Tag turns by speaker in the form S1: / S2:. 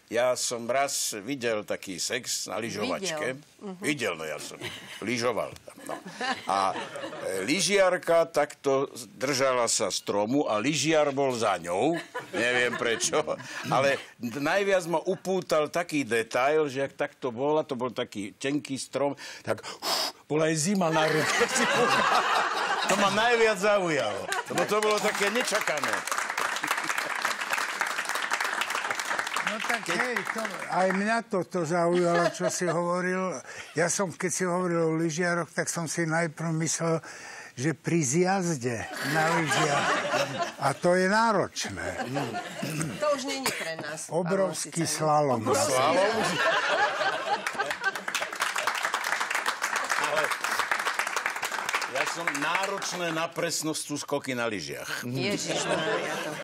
S1: Ja som raz videl taký sex na lyžovačke. Videl, no ja som lyžoval tam. No. A lyžiarka takto držala sa stromu a lyžiar bol za ňou. Neviem prečo. Ale najviac ma upútal taký detail, že ak takto bola, to bol taký tenký strom, tak bola aj zima na ruke. To ma najviac zaujalo. Lebo to bolo také nečakané.
S2: No tak hej, aj mňa to zaujalo, čo si hovoril. Ja som, keď si hovoril o lyžiaroch, tak som si najprv myslel, že pri zjazde na lyžiach. A to je náročné.
S3: To už není pre nás.
S2: Obrovský slalom.
S1: Slalom? Ale ja som náročné na presnosť sú skoky na lyžiach.
S3: Ježišmaria, to